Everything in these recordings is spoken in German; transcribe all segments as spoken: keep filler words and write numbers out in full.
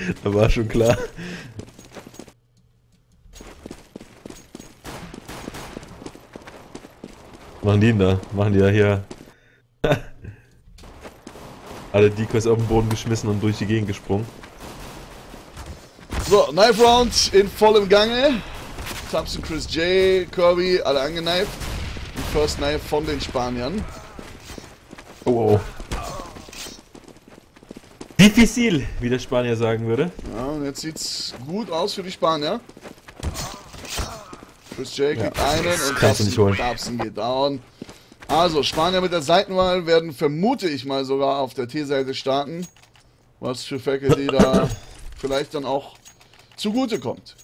Da war schon klar. Machen die denn da? Machen die ja hier alle Decoys auf den Boden geschmissen und durch die Gegend gesprungen. So, Knife Round in vollem Gange. Thompson, Chris J, Kirby, alle angeneift. Die First Knife von den Spaniern. Oh, oh. Diffizil, wie der Spanier sagen würde. Ja, und jetzt sieht's gut aus für die Spanier. Chris J kriegt Ja, einen das und kannst du nicht holen. Thompson geht down. Also, Spanier mit der Seitenwahl werden, vermute ich mal, sogar auf der T-Seite starten. Was für Faculty da vielleicht dann auch zugute kommt.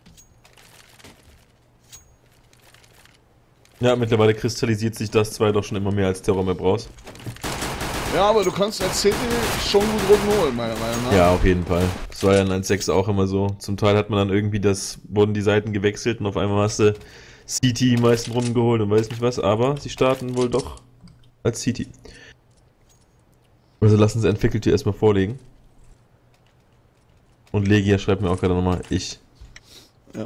Ja, mittlerweile kristallisiert sich das zwar doch schon immer mehr als Terror Map raus. Ja, aber du kannst als C T schon gut Runden holen, meiner Meinung nach. Ja, auf jeden Fall. Das war ja in eins Punkt sechs auch immer so. Zum Teil hat man dann irgendwie das, wurden die Seiten gewechselt und auf einmal hast du C T die meisten Runden geholt und weiß nicht was, aber sie starten wohl doch als C T. Also lassen sie entwickelt hier erstmal vorlegen. Und Legia schreibt mir auch gerade nochmal, ich. Ja.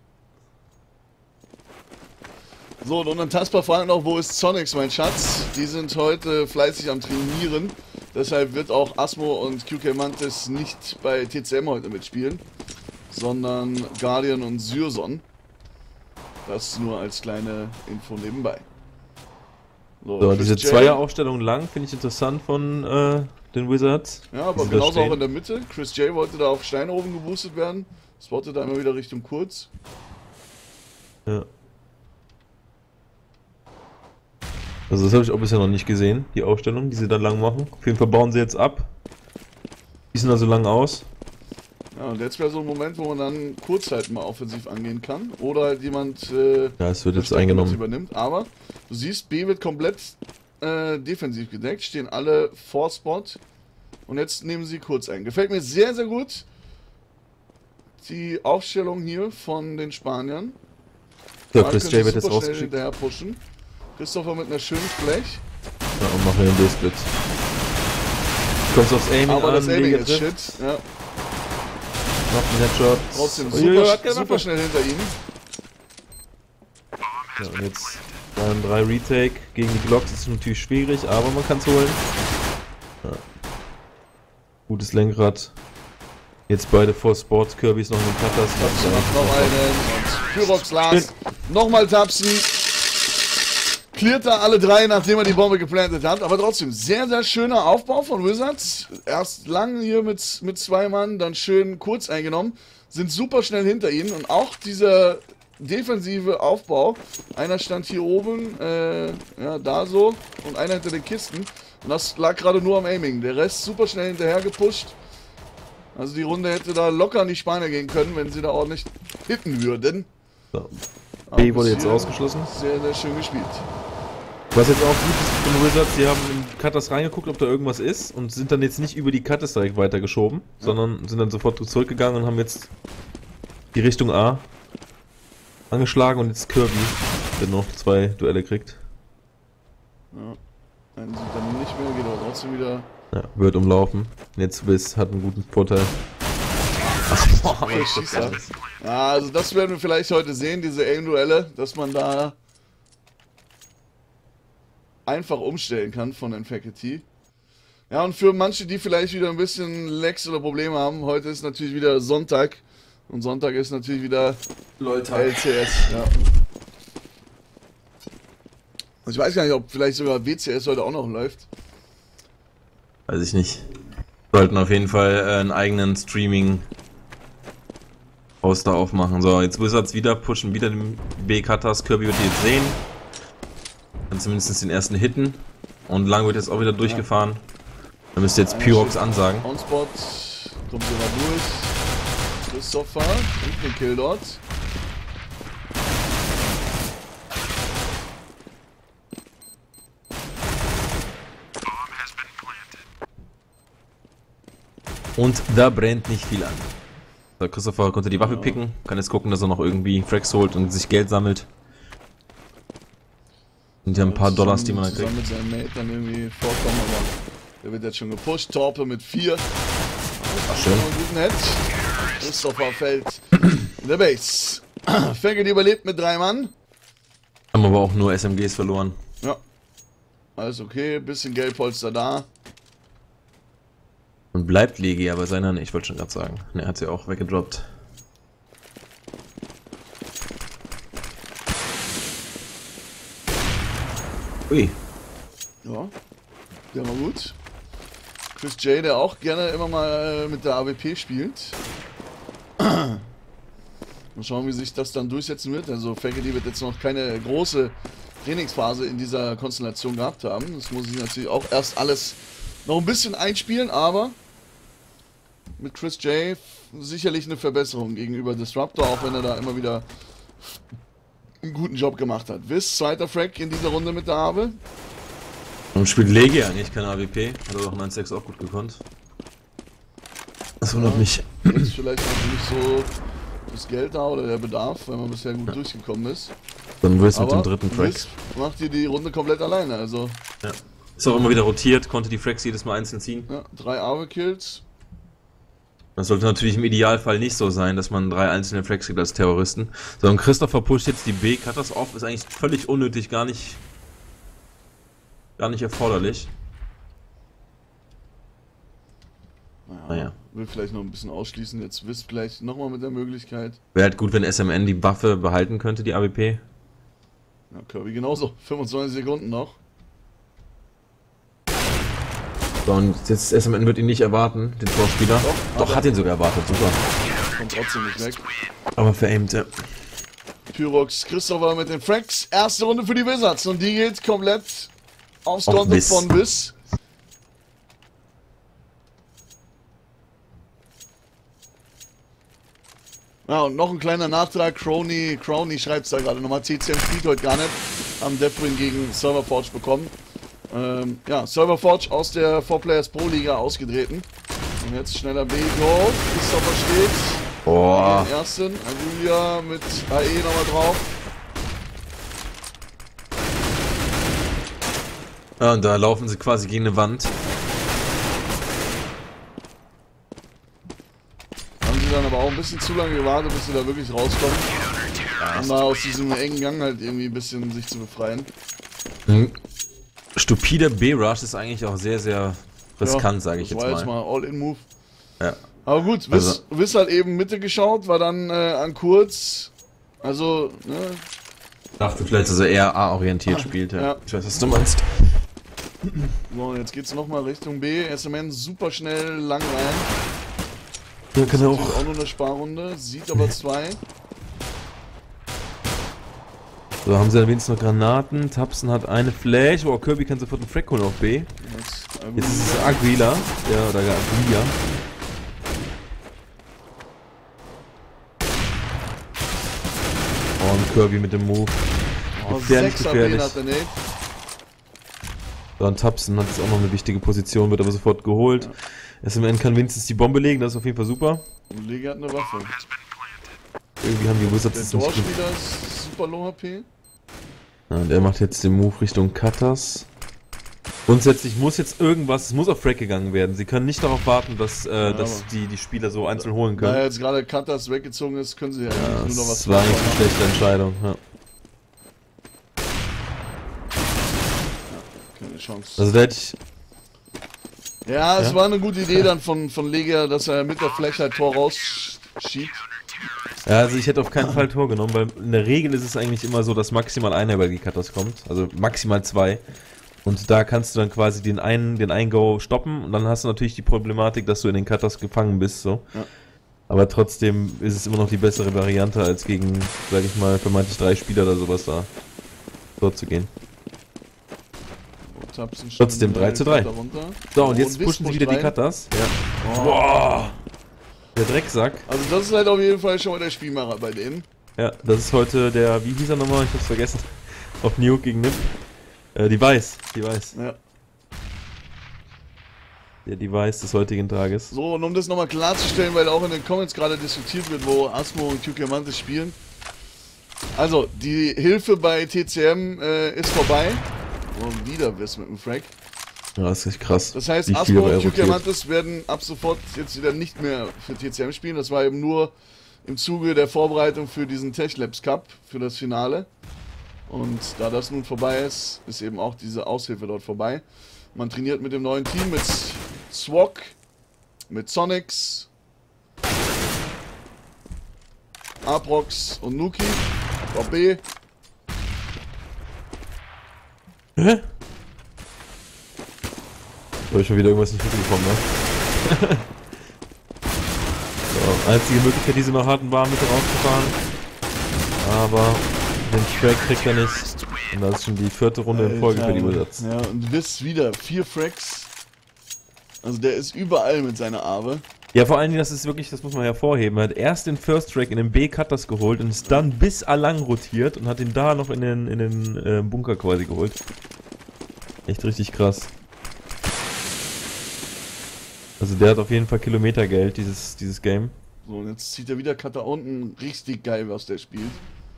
So, und unantastbar fragen noch, wo ist Sonics, mein Schatz? Die sind heute fleißig am Trainieren. Deshalb wird auch Asmo und Q K Mantis nicht bei T C M heute mitspielen, sondern Guardian und Syrson. Das nur als kleine Info nebenbei. So, diese Zweier-Aufstellung lang finde ich interessant von äh, den Wizards. Ja, aber genauso auch in der Mitte. Chris J wollte da auf Steine oben geboostet werden. Spottet da immer wieder Richtung kurz. Ja. Also das habe ich auch bisher noch nicht gesehen, die Aufstellung, die sie dann lang machen. Auf jeden Fall bauen sie jetzt ab. Die sind also lang aus. Ja, und jetzt wäre so ein Moment, wo man dann kurz halt mal offensiv angehen kann. Oder halt jemand äh, ja, es wird jetzt eingenommen. Übernimmt. Aber du siehst, B wird komplett äh, defensiv gedeckt, stehen alle vor Spot. Und jetzt nehmen sie kurz ein. Gefällt mir sehr, sehr gut. Die Aufstellung hier von den Spaniern. Ja, Chris J wird jetzt rausgeschickt. Hinterher pushen. Christopher mit einer schönen Blech. Ja, und machen wir den D-Split. Kommst aufs Aiming Aber an, das Aiming Legia ist trifft. shit. Ja. Noch ein Headshot. Trotzdem Uiuiui, super, hat keine super Waffe. schnell hinter ihm. Ja, und jetzt ein drei Retake gegen die Glocks ist natürlich schwierig, aber man kann es holen. Ja. Gutes Lenkrad. Jetzt beide vor Sport, Kirby ist noch in den Cutters. Tapsen macht noch einen und Pyrox Lars. Nochmal Tapsen. Cleart da alle drei, nachdem er die Bombe geplantet hat. Aber trotzdem, sehr, sehr schöner Aufbau von Wizards. Erst lang hier mit, mit zwei Mann, dann schön kurz eingenommen. Sind super schnell hinter ihnen. Und auch dieser defensive Aufbau. Einer stand hier oben, äh, ja, da so. Und einer hinter den Kisten. Und das lag gerade nur am Aiming. Der Rest super schnell hinterher gepusht. Also die Runde hätte da locker an die Spanier gehen können, wenn sie da ordentlich hitten würden. So. B wurde jetzt ausgeschlossen. Sehr, sehr schön gespielt. Was jetzt auch gut ist von den Wizards, die haben in Cutters reingeguckt, ob da irgendwas ist und sind dann jetzt nicht über die Cutters direkt weitergeschoben, ja. sondern sind dann sofort zurückgegangen und haben jetzt die Richtung A angeschlagen und jetzt Kirby, der noch zwei Duelle kriegt. Ja. Einen sieht dann nicht mehr, geht aber trotzdem wieder. Ja, wird umlaufen. Jetzt Wiss hat einen guten Vorteil. Ach, boah, ja, also das werden wir vielleicht heute sehen, diese Aim-Duelle, dass man da einfach umstellen kann von den Faculty. Ja, und für manche, die vielleicht wieder ein bisschen Lags oder Probleme haben, heute ist natürlich wieder Sonntag. Und Sonntag ist natürlich wieder Leutag. L C S. Ja. Und ich weiß gar nicht, ob vielleicht sogar W C S heute auch noch läuft. Weiß ich nicht. Sollten auf jeden Fall äh, einen eigenen Streaming-Haus da aufmachen. So, jetzt Wizards wieder pushen, wieder den B-Cutters. Kirby wird die jetzt sehen. Dann zumindest den ersten hitten. Und lang wird jetzt auch wieder durchgefahren. Ja. Dann müsst ihr jetzt Pyrox ansagen. On-Spot, kommt hier mal durch. Christopher, und den Kill dort. Und da brennt nicht viel an. So, Christopher konnte die Waffe ja. picken, kann jetzt gucken, dass er noch irgendwie Frags holt und sich Geld sammelt. Sind ja ein paar Dollars, die man dann kriegt. Mit seinem Mate dann irgendwie vorkommen, aber der wird jetzt schon gepusht. Torpe mit vier. Ach, schön. Einen guten Head. Christopher fällt in der Base. Faggot überlebt mit drei Mann. Haben aber auch nur S M Gs verloren. Ja. Alles okay, bisschen Geldpolster da. Und bleibt Legia bei seiner, ne, ich wollte schon gerade sagen. Ne, er hat sie auch weggedroppt. Ui. Ja, der war gut. Chris J, der auch gerne immer mal mit der A W P spielt. Mal schauen, wie sich das dann durchsetzen wird. Also Faggot wird jetzt noch keine große Trainingsphase in dieser Konstellation gehabt haben. Das muss ich natürlich auch erst alles noch ein bisschen einspielen, aber mit Chris J sicherlich eine Verbesserung gegenüber Disruptor, auch wenn er da immer wieder einen guten Job gemacht hat. Wiss, zweiter Frag in dieser Runde mit der Ave. Und spielt Legia eigentlich keine A W P. Hat er doch in eins sechs auch gut gekonnt. Das wundert ja, mich. Ist vielleicht noch nicht so das Geld da oder der Bedarf, weil man bisher gut ja. durchgekommen ist. Dann Wiss mit dem dritten Frag. Wiss macht hier die Runde komplett alleine, also. Ja. Ist auch immer wieder rotiert, konnte die Frags jedes Mal einzeln ziehen. Ja, drei Ave-Kills. Das sollte natürlich im Idealfall nicht so sein, dass man drei einzelne Frags kriegt als Terroristen. Sondern Christopher pusht jetzt die B, cut das off, ist eigentlich völlig unnötig, gar nicht, gar nicht erforderlich. Naja, naja. Will vielleicht noch ein bisschen ausschließen, jetzt wisst vielleicht nochmal mit der Möglichkeit. Wäre halt gut, wenn S M N die Waffe behalten könnte, die A W P. Ja, Kirby genauso, fünfundzwanzig Sekunden noch. So, und jetzt S M N wird ihn nicht erwarten, den Vorspieler. Doch, Doch hat ihn sogar erwartet, super. Kommt trotzdem nicht weg. Aber veraimt, ja. Pyrox, Christopher mit den Frags. Erste Runde für die Wizards und die geht komplett aufs Konto von Wiss. Ja, und noch ein kleiner Nachtrag. Crony, Crony schreibt es da gerade nochmal. T C M spielt heute gar nicht. Haben Deathwin gegen Serverforge bekommen. Ähm, ja, Serverforge aus der vier Players Pro Liga ausgetreten. Und jetzt schneller B-Go. Christopher steht. Boah. Den ersten. Agulia mit A E nochmal drauf. Ja, und da laufen sie quasi gegen eine Wand. Haben sie dann aber auch ein bisschen zu lange gewartet, bis sie da wirklich rauskommen. Ja, um da aus diesem engen Gang halt irgendwie ein bisschen sich zu befreien. Mhm. Stupider B-Rush ist eigentlich auch sehr, sehr riskant, ja, sage ich jetzt mal. Das war jetzt mal All-In-Move. Ja. Aber gut, Wiss, also, Wiss hat eben Mitte geschaut, war dann äh, an kurz. Also, ne. Ich dachte vielleicht, dass er eher A-orientiert spielt, ja. ja. Ich weiß, was du meinst. So, jetzt geht's nochmal Richtung B. S M N super schnell lang rein. Ja, kann er auch. Auch nur eine Sparrunde, sieht aber zwei. So, haben sie dann wenigstens noch Granaten. Tapsen hat eine Flash. Wow, Kirby kann sofort einen Frag holen auf B. Jetzt ist es Aguila. Ja, oder Aguila. Oh, und Kirby mit dem Move. Oh, gefährlich, gefährlich. So, und Tapsen hat jetzt auch noch eine wichtige Position, wird aber sofort geholt. Ja. S M N kann wenigstens die Bombe legen, das ist auf jeden Fall super. Und Legia hat eine Waffe. Irgendwie haben die Wizards der Torspieler ist super low H P. Ja, und er macht jetzt den Move Richtung Cutters. Grundsätzlich muss jetzt irgendwas, es muss auf Frag gegangen werden. Sie können nicht darauf warten, dass, äh, ja, dass die, die Spieler so einzeln holen können. Da jetzt gerade Cutters weggezogen ist, können sie ja, ja nur noch was das war eigentlich eine schlechte Entscheidung. Ja. Ja, keine Chance. Also da hätte ich... Ja, es ja? war eine gute Idee dann von, von Legia, dass er mit der Flash halt Tor rausschiebt. Ja, also ich hätte auf keinen Fall Tor genommen, weil in der Regel ist es eigentlich immer so, dass maximal einer über die Cutters kommt. Also maximal zwei. Und da kannst du dann quasi den einen, den einen Go stoppen und dann hast du natürlich die Problematik, dass du in den Cutters gefangen bist. So. Ja. Aber trotzdem ist es immer noch die bessere Variante, als gegen, sag ich mal, vermeintlich drei Spieler oder sowas da dort zu gehen. Trotzdem drei zu drei. So, und jetzt pushen sie wieder die Cutters. Ja. Boah! Der Drecksack. Also das ist halt auf jeden Fall schon mal der Spielmacher bei denen. Ja, das ist heute der, wie hieß er nochmal? Ich hab's vergessen. Auf Nuke gegen Nip. Äh, Device. Device. Ja. Der Device des heutigen Tages. So, und um das nochmal klarzustellen, weil auch in den Comments gerade diskutiert wird, wo Asmo und Q K Mantis spielen. Also, die Hilfe bei T C M äh, ist vorbei. Und wieder Wiss mit dem Frag. Ja, das ist echt krass. Das heißt, wie viel Asmo er und rotiert. Diamantes werden ab sofort jetzt wieder nicht mehr für T C M spielen. Das war eben nur im Zuge der Vorbereitung für diesen Tech Labs Cup, für das Finale. Und da das nun vorbei ist, ist eben auch diese Aushilfe dort vorbei. Man trainiert mit dem neuen Team, mit Swok, mit Sonics, Aprox und Nuki, Bob B. Hä? Habe ich schon wieder irgendwas nicht mitbekommen, ne? So, einzige Möglichkeit, diese noch hatten, war mit rauszufahren. Aber den Track kriegt er nicht. Und das ist schon die vierte Runde in Folge für die Wizards. Ja, und du bist wieder vier Fracks. Also der ist überall mit seiner Arbe. Ja, vor allen Dingen, das ist wirklich, das muss man hervorheben. Er hat erst den First Track in den B-Cutters geholt und ist dann bis Alang rotiert und hat ihn da noch in den, in den äh, Bunker quasi geholt. Echt richtig krass. Also der hat auf jeden Fall Kilometergeld, dieses, dieses Game. So, und jetzt zieht er wieder Cutter unten. Richtig geil, was der spielt.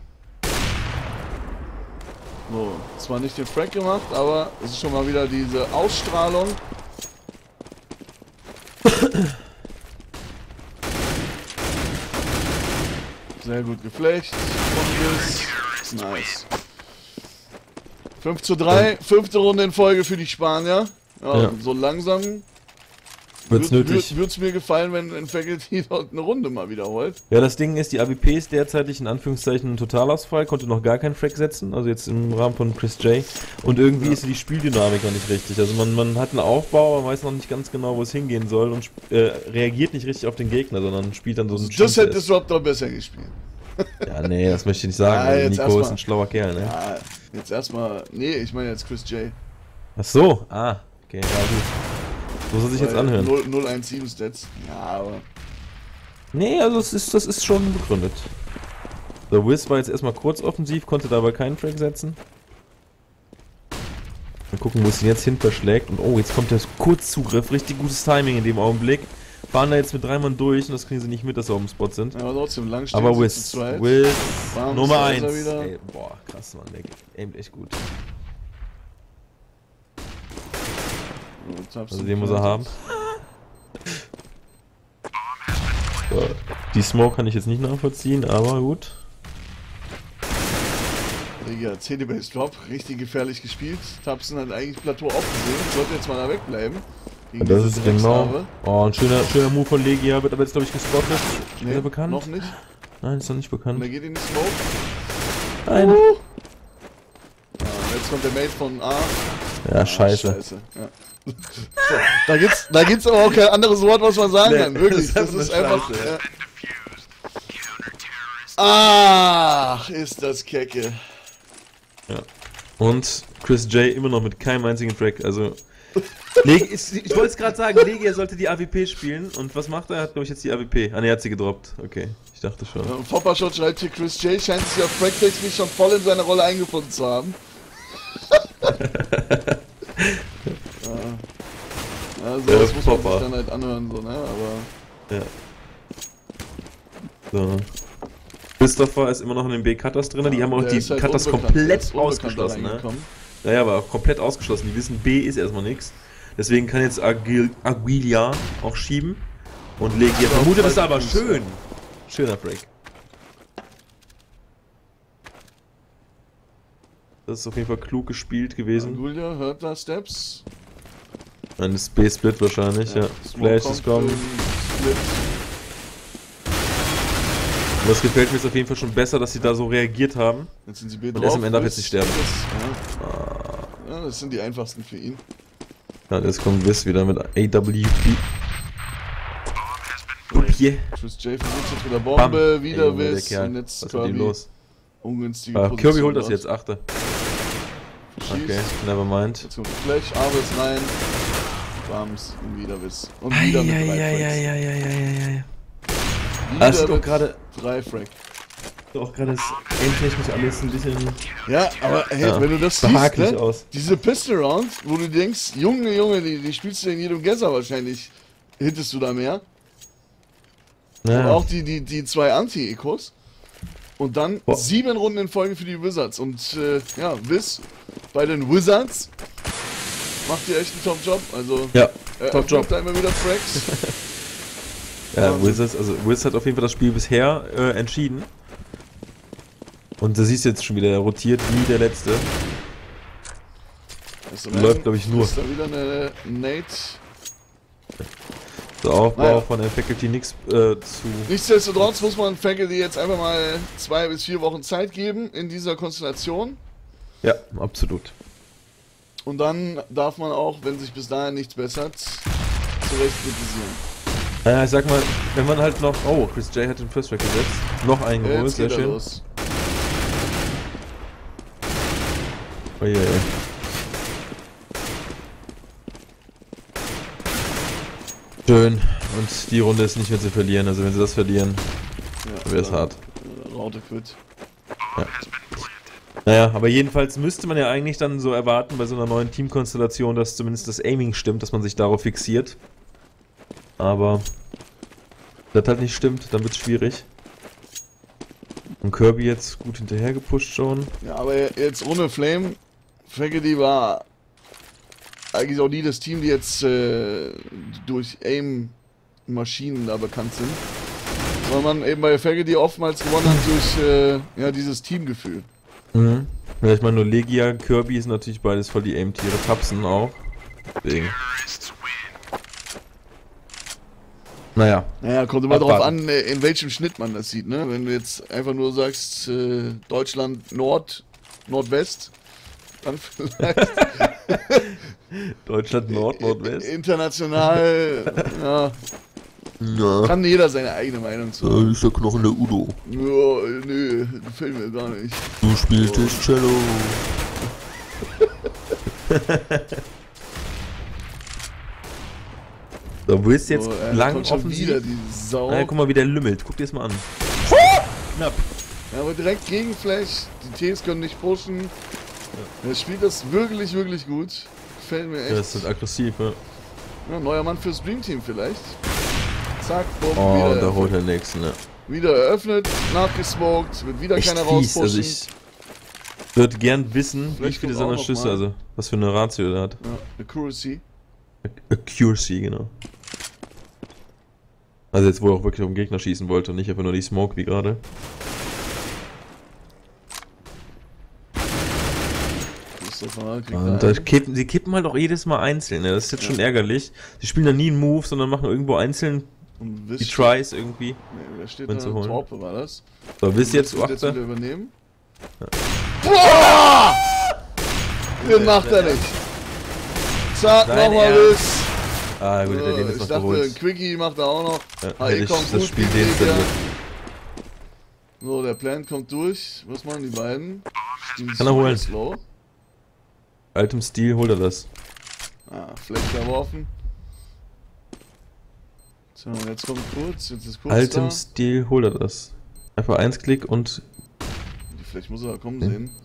So, zwar nicht den Frag gemacht, aber es ist schon mal wieder diese Ausstrahlung. Sehr gut geflecht. Nice. fünf zu drei, fünfte Runde in Folge für die Spanier. Ja, Ja. so langsam Wird's Würd- nötig. Würde es mir gefallen, wenn ein Faculty dort eine Runde mal wiederholt. Ja, das Ding ist, die A W P ist derzeitig in Anführungszeichen ein Totalausfall, konnte noch gar keinen Frag setzen, also jetzt im Rahmen von Chris J. Und irgendwie Ja. ist die Spieldynamik noch nicht richtig. Also man, man hat einen Aufbau, aber weiß noch nicht ganz genau, wo es hingehen soll und äh, reagiert nicht richtig auf den Gegner, sondern spielt dann so einen Das hätte Cheat-Test. Disrupt doch besser gespielt. Ja, nee, das möchte ich nicht sagen. Ja, also jetzt Nico erstmal. ist ein schlauer Kerl, ne? Ja, jetzt erstmal. Nee, ich meine jetzt Chris J. Ach so, ah, okay, ja gut. So soll sich jetzt Weil anhören. null null eins sieben Stats. Ja, aber. Nee, also das ist, das ist schon begründet. Der Wiz war jetzt erstmal kurz offensiv, konnte dabei keinen Track setzen. Mal gucken, wo es ihn jetzt hin verschlägt. Und oh, jetzt kommt der Kurzzugriff. Richtig gutes Timing in dem Augenblick. Fahren da jetzt mit drei Mann durch und das kriegen sie nicht mit, dass sie auf dem Spot sind. Ja, aber trotzdem lang stehen. Aber sie Wiz, zu zweit. Wiz, Bam, Nummer da ist er eins. wieder. Ey, boah, krass, Mann, der aimt echt gut. So, Also den muss er haben. So, die Smoke kann ich jetzt nicht nachvollziehen, aber gut. Digga, C D-Base Drop, richtig gefährlich gespielt. Tapsen hat eigentlich Plateau aufgesehen, sollte jetzt mal da wegbleiben. Gegen Das diese ist genau. Drecksarbe. Oh, ein schöner, schöner Move von Legia, wird aber jetzt glaube ich gespottet. Ist Nee, er bekannt? noch nicht. Nein, ist noch nicht Und bekannt. er geht in die Smoke. Nein. Uh. Ja, und jetzt kommt der Mate von A. Ja, scheiße. Ah, scheiße. Ja. So, da gibt's, da gibt's aber auch kein anderes Wort, was man sagen Nee, kann. Wirklich, das das ist ist eine einfach. Scheiße, ja. Ja. Ach, ist das kecke. Ja. Und Chris J immer noch mit keinem einzigen Track. Also. Leg, ich ich wollte es gerade sagen, Legia sollte die A W P spielen. Und was macht er? Er hat, glaube ich, jetzt die A W P. Ah, ne, er hat sie gedroppt. Okay, ich dachte schon. Ja, und Poppershot schreibt hier, Chris J scheint sich auf Fragtechnisch schon voll in seine Rolle eingefunden zu haben. ja. Ja, so, Ja, das muss man sich Popper. dann halt anhören, so, ne? Aber. Ja. So. Christopher ist immer noch in den B-Cutters drin. Die haben auch der die ist halt Cutters unbekannt, der komplett ist unbekannt da ausgeschlossen, ne? reingekommen. Naja, aber auch komplett ausgeschlossen. Die wissen, B ist erstmal nichts. Deswegen kann jetzt Agil Aguilia auch schieben. Und Legia Ja, vermutet es zwei aber Fuß, schön. Schöner Break. Das ist auf jeden Fall klug gespielt gewesen. Julia hört da Steps. Ein B-Split wahrscheinlich, ja. Flash ist kommen. Split. Und das gefällt mir jetzt auf jeden Fall schon besser, dass sie da so reagiert haben. Jetzt sind sie B Und er ist am Ende auch Wiss, jetzt nicht sterben. Wiss, ja. Ja, das sind die einfachsten für ihn. Ja, jetzt kommt Wiss wieder mit A W P. Upier. Chris J versucht jetzt mit der Bombe, Bam. wieder Ey, Junge, der Wiss Kerl. und jetzt Was ist mit ihm Kirby. los? Ungünstige Ah, Position Kirby holt das dort. jetzt, achte. Schießt. Okay, never mind. Jetzt kommt der Flash, Arbes rein. Bams und wieder Wiss. Und wieder mit drei Frags. Eieieiei. Wieder Das ist doch mit gerade drei Frag. doch gerade das aimtechnisch alles ein bisschen Ja, aber hey, Ja, wenn du das siehst, behaglich ne? aus. Diese Pistol Rounds, wo du denkst, Junge, Junge, die, die spielst du in jedem Gesser wahrscheinlich, hittest du da mehr. Und Ja. auch die, die, die zwei Anti-Ecos. Und dann Boah. sieben Runden in Folge für die Wizards. Und äh, ja, Wiz bei den Wizards macht hier echt einen Top-Job. Also, Ja, er Top-Job. da immer wieder Fracks. Ja, Wizards, also Wizards hat auf jeden Fall das Spiel bisher äh, entschieden. Und da siehst du jetzt schon wieder, er rotiert wie der Letzte. Also, Läuft, glaube ich, nur. Ist da wieder eine Nate. Der Aufbau Naja. von der Faculty nichts äh, zu... Nichtsdestotrotz muss man Faculty jetzt einfach mal zwei bis vier Wochen Zeit geben in dieser Konstellation. Ja, absolut. Und dann darf man auch, wenn sich bis dahin nichts bessert, zurecht kritisieren. Naja, ich sag mal, wenn man halt noch... Oh, Chris J hat den First Track gesetzt. Noch einen geholt, Jetzt sehr geht er schön. los. Oh, yeah, yeah. Schön. Und die Runde ist nicht mehr zu verlieren. Also wenn sie das verlieren, Ja, wäre es hart. äh, Raute quit. Naja, aber jedenfalls müsste man ja eigentlich dann so erwarten bei so einer neuen Teamkonstellation, dass zumindest das Aiming stimmt, dass man sich darauf fixiert. Aber wenn das halt nicht stimmt, dann wird es schwierig. Und Kirby jetzt gut hinterher gepusht schon. Ja, aber jetzt ohne Flame, Faculty war eigentlich auch nie das Team, die jetzt äh, durch Aim-Maschinen da bekannt sind. Sondern man eben bei Faculty oftmals gewonnen hat durch äh, ja, dieses Teamgefühl. Mhm. Ja, ich meine nur Legia, Kirby sind natürlich beides voll die Aim-Tiere. Tapsen auch. Deswegen. Naja. Naja, kommt immer Abwarten. drauf an, äh, in welchem Schnitt man das sieht, ne? Wenn du jetzt einfach nur sagst, äh, Deutschland Nord, Nordwest, dann vielleicht Deutschland Nord, Nordwest. international, ja, Ja. kann jeder seine eigene Meinung zu haben. ist der Knochen der Udo. Ja, nö, gefällt mir gar nicht. Du spielst Cello. So, wo ist jetzt So, äh, lang kommt schon wieder offensiv? die Sau. Ah, guck mal, wie der lümmelt. Guck dir das mal an. Knapp. Ja, aber direkt Gegenflash, die Ts können nicht pushen. Er spielt das wirklich, wirklich gut. Gefällt mir echt. Ja, das ist aggressiv, ja. Ja, neuer Mann fürs Dream Team vielleicht. Zack, bumm, Oh, wieder, und da holt er den nächsten, ne? wieder eröffnet, nachgesmoked, wird wieder Echt keiner fies, rauspushen. also ich würde gern wissen, wie Vielleicht viele kommt auch seiner noch Schüsse, mal. also was für eine Ratio der hat. Ja, Accuracy. Accuracy, genau. Also jetzt, wo er auch wirklich auf den Gegner schießen wollte und nicht einfach nur die Smoke wie gerade. Christopher kriegt Und da da kippen, sie kippen halt auch jedes Mal einzeln, ne? Das ist jetzt schon ärgerlich. Sie spielen da nie einen Move, sondern machen irgendwo einzeln und die wisst, Tries irgendwie. nee, da steht wenn da, zu holen. Torpe war das. So, wisst ihr jetzt, Wird jetzt Uachte? wieder übernehmen. Boah! Den macht er nicht. Zack, Dein nochmal Ernst? Wiss. Ah, gut, der den ich ist noch dachte, geholt. Quickie macht er auch noch. Ja, Ah, hätte eh ich kommt das gut, Spiel die Gegner. deinstalliert. So, der Plan kommt durch. Was machen die beiden? Spielen Kann er holen. Slow. Altem Stil holt er das. Ah, Fleck verworfen. So, jetzt kommt kurz. Jetzt ist kurz Altem da. Stil holt er das. Einfach eins Klick und Die Fleck muss er da kommen Hm. sehen.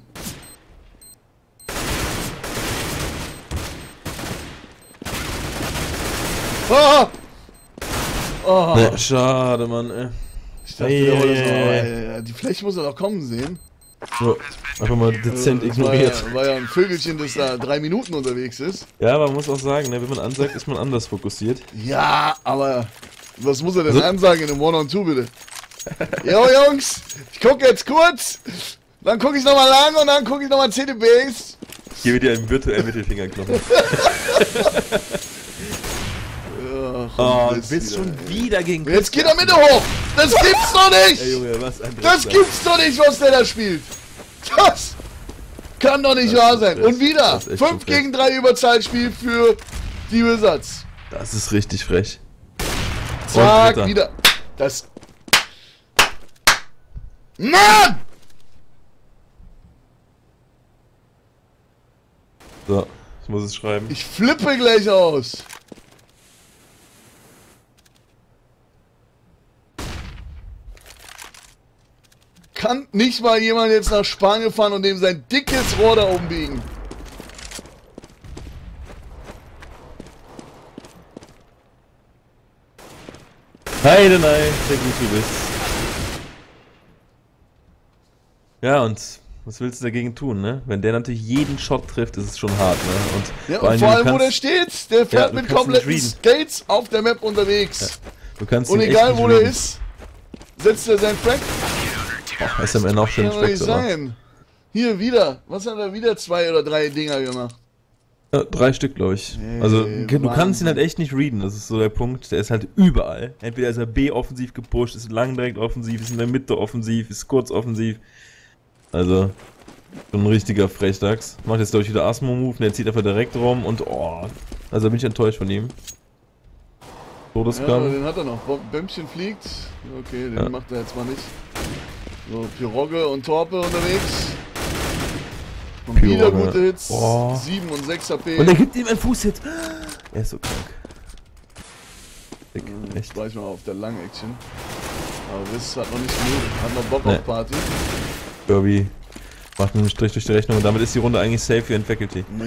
Ah! Oh, ne, schade, Mann, ey. ich dachte, Ei, der ei, wollte so, ei, ei. äh, die Fläche muss er doch kommen sehen. So, einfach mal dezent Also, das ignoriert. War ja, war ja ein Vögelchen, das da drei Minuten unterwegs ist. Ja, aber man muss auch sagen, ne, wenn man ansagt, ist man anders fokussiert. Ja, aber was muss er denn Also- ansagen in einem One-on-Two, bitte? Jo, Jungs, ich gucke jetzt kurz, dann gucke ich nochmal lang und dann gucke ich nochmal C D Bs. Ich gebe dir einen virtuellen Mittelfingerknochen. Ach, Oh, du Mist bist wieder, schon ey. wieder gegen... Jetzt geht er Mitte hoch! Das gibt's doch nicht! Ey, Junge, was ein Das Drecksack. gibt's doch nicht, was der da spielt! Das kann doch nicht Das wahr ist sein! frech. Und wieder! Das ist echt schon fünf frech. gegen drei Überzahlspiel für die Wizards. Das ist richtig frech. Zack, dritter. wieder. Das. Mann! So, ich muss es schreiben. Ich flippe gleich aus. Kann nicht mal jemand jetzt nach Spanien fahren und dem sein dickes Rohr da umbiegen. Heide, nein, sehr gut du bist. Ja, und Was willst du dagegen tun, ne? Wenn der natürlich jeden Shot trifft, ist es schon hart, ne? Und ja, vor und allem, vor allem, kannst, wo der steht, der fährt ja, mit kannst kompletten Skates auf der Map unterwegs. Ja. Du kannst Und ihn egal echt wo nicht der readen. ist, setzt er seinen Frag. Oh, S M N auch schön Kann doch nicht Specs, aber. sein. Hier wieder. Was hat er wieder? Zwei oder drei Dinger gemacht. Ja, drei Stück, glaube ich. Hey, also, du kannst Wahnsinn. ihn halt echt nicht readen, das ist so der Punkt. Der ist halt überall. Entweder ist er B offensiv gepusht, ist lang direkt offensiv, ist in der Mitte offensiv, ist kurz offensiv. Also, so ein richtiger Frechdachs. Macht jetzt, glaube ich, wieder Asmo-Move, der zieht einfach direkt rum und oh. Also, da bin ich enttäuscht von ihm. Ja, aber Todesgang. den hat er noch. Bom- Bämmchen fliegt. Okay, den Ja. macht er jetzt mal nicht. So, Pirogge und Torpe unterwegs. Und wieder Pirogge. gute Hits. Oh. sieben und sechs H P. Und er gibt ihm einen Fußhit. Er ist so krank. Dick, Jetzt echt. war ich mal auf der Lang-Action. Aber Wiss hat noch nicht genug. Hat noch Bock Nee. auf Party. Kirby macht einen Strich durch die Rechnung und damit ist die Runde eigentlich safe für den Faculty. Nee.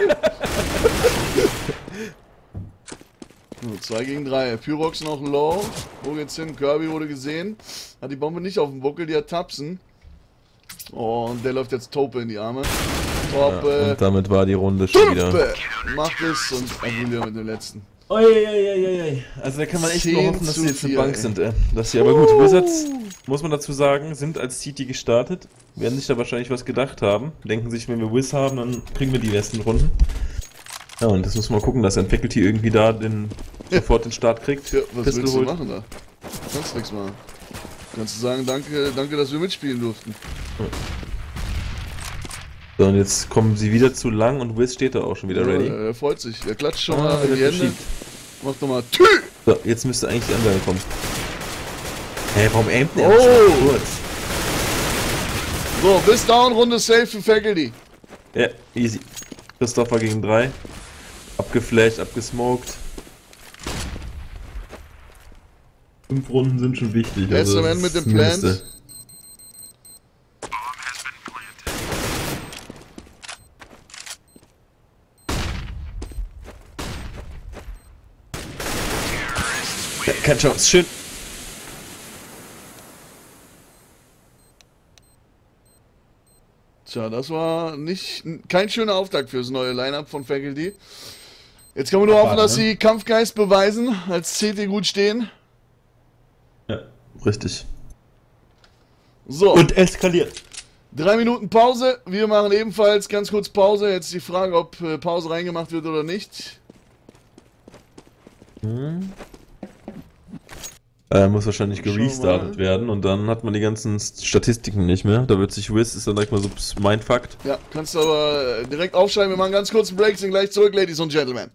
zwei gegen drei. Pyrox noch low. Wo geht's hin? Kirby wurde gesehen. Hat die Bombe nicht auf dem Buckel, die hat Tapsen. Oh, und der läuft jetzt Tope in die Arme. Ja, Tope. und damit war die Runde schon wieder. Tope macht es und Abulia mit dem letzten. Uiuiuiui. Also da kann man echt nur zehn hoffen, dass zu sie jetzt eine vier, Bank ey. sind, ey. Dass sie aber gut, Wizards, muss man dazu sagen, sind als C T gestartet. Werden sich da wahrscheinlich was gedacht haben. Denken sich, wenn wir Wiz haben, dann kriegen wir die besten Runden. Ja, und das muss man gucken, dass ein Faculty irgendwie da den, sofort den Start kriegt. Tja, was Pistol willst du holt. machen da? Kannst nichts machen. Kannst du sagen, danke, danke, dass wir mitspielen durften. So, und jetzt kommen sie wieder zu lang und Wiz steht da auch schon wieder Ja, ready. er freut sich. Er klatscht schon Ah, mal in der die Hände. verschiebt. Macht nochmal Tü! So, jetzt müsste eigentlich die andere kommen. Hä, hey, warum aimt der Oh! so kurz? So, bis down, Runde safe für Faculty. Ja, easy. Christopher gegen drei. Abgeflasht, abgesmoked. Fünf Runden sind schon wichtig. S M N das mit ist dem das Plant. Mindeste. Ja, keine Chance, schön. Tja, das war nicht kein schöner Auftakt fürs neue Lineup von Faculty. Jetzt kann man nur hoffen, dass ne? sie Kampfgeist beweisen, als C T gut stehen. Ja, richtig. So, Und eskaliert. drei Minuten Pause. Wir machen ebenfalls ganz kurz Pause. Jetzt die Frage, ob äh, Pause reingemacht wird oder nicht. Hm. Äh, muss wahrscheinlich Schau gerestartet mal. werden und dann hat man die ganzen Statistiken nicht mehr. Da wird sich Wiz, ist dann direkt mal so Mindfucked. Ja, kannst du aber äh, direkt aufschreiben. Wir machen ganz kurz einen Break, sind gleich zurück, Ladies und Gentlemen.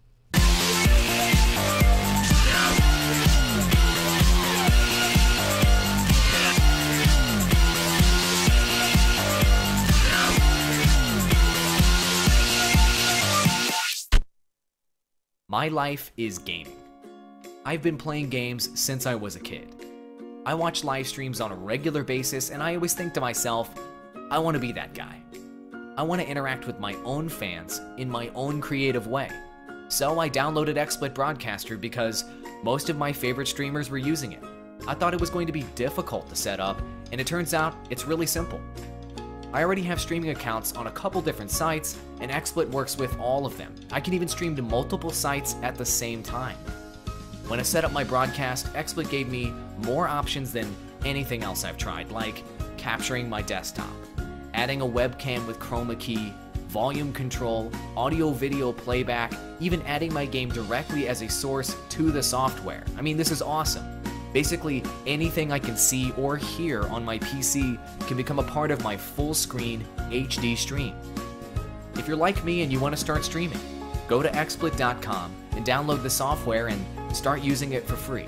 My life is gaming. I've been playing games since I was a kid. I watch live streams on a regular basis and I always think to myself, I want to be that guy. I want to interact with my own fans in my own creative way. So I downloaded XSplit Broadcaster because most of my favorite streamers were using it. I thought it was going to be difficult to set up, and it turns out it's really simple. I already have streaming accounts on a couple different sites, and XSplit works with all of them. I can even stream to multiple sites at the same time. When I set up my broadcast, XSplit gave me more options than anything else I've tried, like capturing my desktop, adding a webcam with chroma key, volume control, audio-video playback, even adding my game directly as a source to the software. I mean, this is awesome. Basically, anything I can see or hear on my P C can become a part of my full-screen H D stream. If you're like me and you want to start streaming, go to X Split dot com and download the software and start using it for free.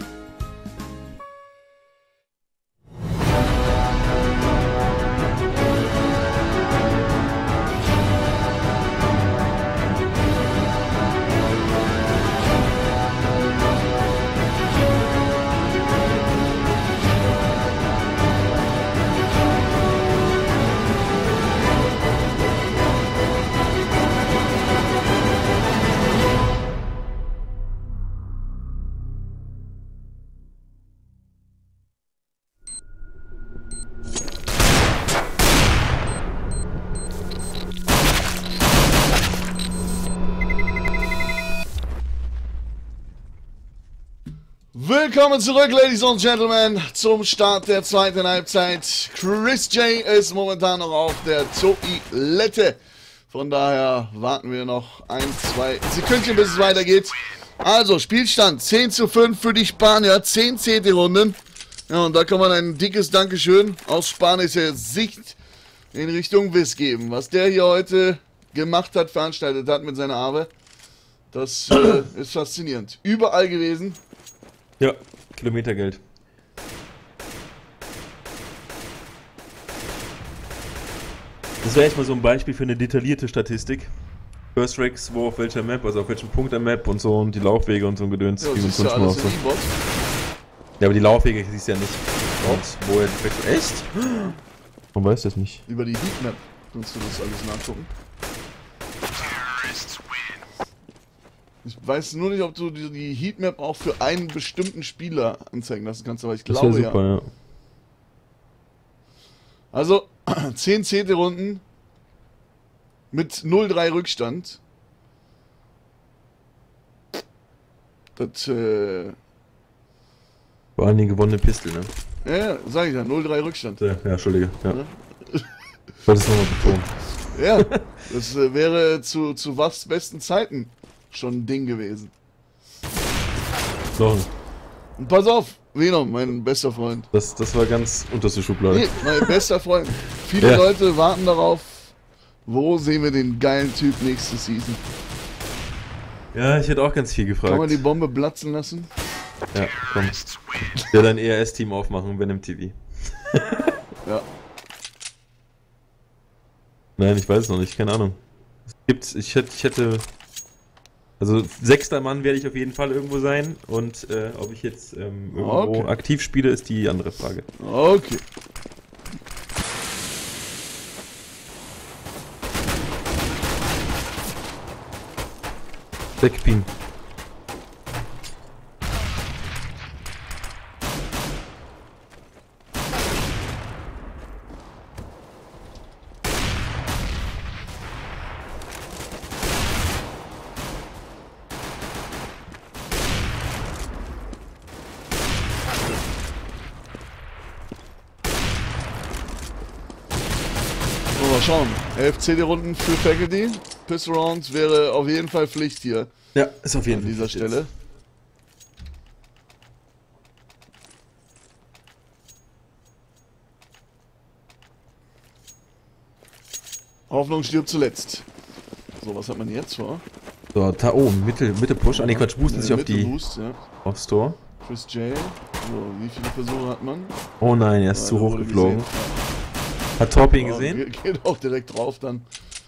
Willkommen zurück, Ladies and Gentlemen, zum Start der zweiten Halbzeit. Chris J ist momentan noch auf der Toilette. Von daher warten wir noch ein, zwei Sekündchen, bis es weitergeht. Also, Spielstand zehn zu fünf für die Spanier, zehn C T-Runden. Ja, und da kann man ein dickes Dankeschön aus spanischer Sicht in Richtung Wiss geben. Was der hier heute gemacht hat, veranstaltet hat mit seiner Arbeit, das äh, ist faszinierend. Überall gewesen. Ja, Kilometergeld. Das wäre echt mal so ein Beispiel für eine detaillierte Statistik. First Tracks, wo auf welcher Map, also auf welchem Punkt der Map und so und die Laufwege und so ein Gedöns. Ja, wie siehst du alles so. in E-Bot. Ja, aber die Laufwege siehst du ja nicht. Und wo er die echt? Man weiß das nicht. Über die Heatmap kannst du das alles nachgucken. Ich weiß nur nicht, ob du die die Heatmap auch für einen bestimmten Spieler anzeigen lassen kannst, aber ich Das glaube wäre super, ja. ja. Also, zehn C T-Runden mit null drei Rückstand. Das, äh... Vor allem die gewonnene Pistol, ne? Ja, ja, sag ich ja, null drei Rückstand. Ja, ja, Entschuldige. Ja. Ja. Ich wollte es nochmal betonen. Ja, das äh, wäre zu, zu was besten Zeiten schon ein Ding gewesen. So, Und pass auf, Venom, mein bester Freund. das, das war ganz unterste Schublade. Nee, mein bester Freund. Viele Ja. Leute warten darauf, wo sehen wir den geilen Typ nächste Season. Ja, ich hätte auch ganz viel gefragt. Kann man die Bombe platzen lassen? Ja, komm. Ich werde ein E R S-Team aufmachen, wenn im T V. Ja. Nein, ich weiß es noch nicht, keine Ahnung. Es gibt, ich hätte, ich hätte, also sechster Mann werde ich auf jeden Fall irgendwo sein und äh, ob ich jetzt ähm, irgendwo Okay. aktiv spiele, ist die andere Frage. Okay. Backbeam. So, mal schauen. elf C D-Runden für Faculty. Pistol Rounds wäre auf jeden Fall Pflicht hier Ja, ist auf jeden an Fall dieser Pflicht Stelle. Hoffnung stirbt zuletzt. So, was hat man jetzt vor? jetzt. So, da oben, Mitte, Mitte Push. Ah, ne, Quatsch, boosten sich auf die Boost, ja. auf Store. Chris J. So, wie viele Versuche hat man? Oh nein, er ist Ja, zu der hoch wurde geflogen. gesehen. Hat Torpin Ja, gesehen? Geht, geht auch direkt drauf dann.